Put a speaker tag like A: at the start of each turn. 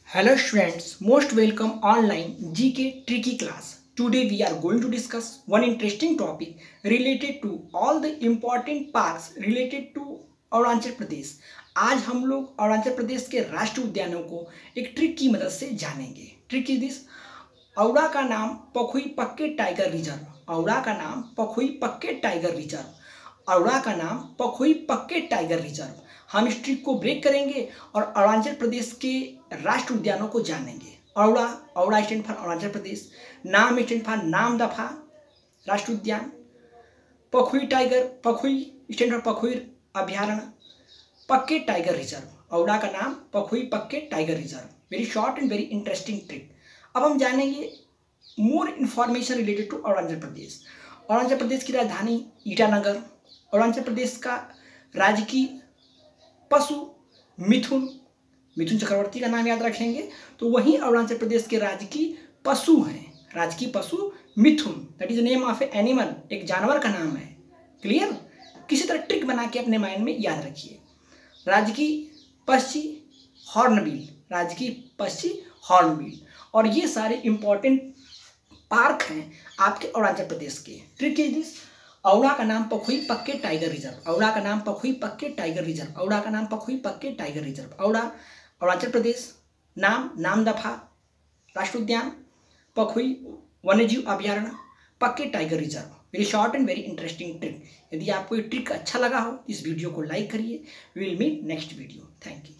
A: Hello students, most welcome online GK tricky class. Today we are going to discuss one interesting topic related to all the important parks related to Arunachal Pradesh. आज हम लोग अरुणाचल प्रदेश के राष्ट्रीय उद्यानों को एक trick की मदद से जानेंगे। ट्रिक इज दिस: औड़ा का नाम पखुई पक्के टाइगर रिजर्व। औड़ा का नाम पखुई पक्के टाइगर रिजर्व। औड़ा का नाम पखुई पक्के टाइगर रिजर्व। हम इस ट्रिक को ब्रेक करेंगे और अरुणाचल प्रदेश के राष्ट्रीय उद्यानों को जानेंगे। औड़ा, औड़ा स्टैंड फॉर अरुणाचल प्रदेश। नाम स्टैंड फॉर नामदफा राष्ट्रीय उद्यान। Pakhui tiger, Pakhui stand for Pakhui अभ्यारण्य। पक्के टाइगर रिजर्व, औड़ा का नाम Pakhui Pakke tiger reserve. Very short and very interesting trick. अब हम जानेंगे more information related to Arunachal Pradesh. Arunachal Pradesh की राजधानी ईटानगर। अरुणाचल प्रदेश का राजकीय पशु मिथुन, मिथुन चक्रवर्ती का नाम याद रखेंगे तो वही अरुणाचल प्रदेश के राजकीय पशु हैं। राजकीय पशु मिथुन, that is name of a animal, एक जानवर का नाम है। क्लियर? किसी तरह ट्रिक बना के अपने माइंड में याद रखिए। राजकीय पक्षी हॉर्नबिल, राजकीय पक्षी हॉर्नबिल। और ये सारे इंपॉर्टेंट पार्क हैं आपके अरुणाचल प्रदेश के। ट्रिक इज दिस: औड़ा का नाम पखुई पक्के टाइगर रिजर्व। औड़ा का नाम पखुई पक्के टाइगर रिजर्व। औड़ा का नाम पखुई पक्के टाइगर रिजर्व। औड़ा अरुणाचल प्रदेश। नाम नामदफा राष्ट्रीय उद्यान। पखुई वन्यजीव अभ्यारण्य। Pakke tiger reserve. Very short and very interesting trick. यदि आपको ये ट्रिक अच्छा लगा हो इस वीडियो को लाइक करिए। We will meet next video. Thank you.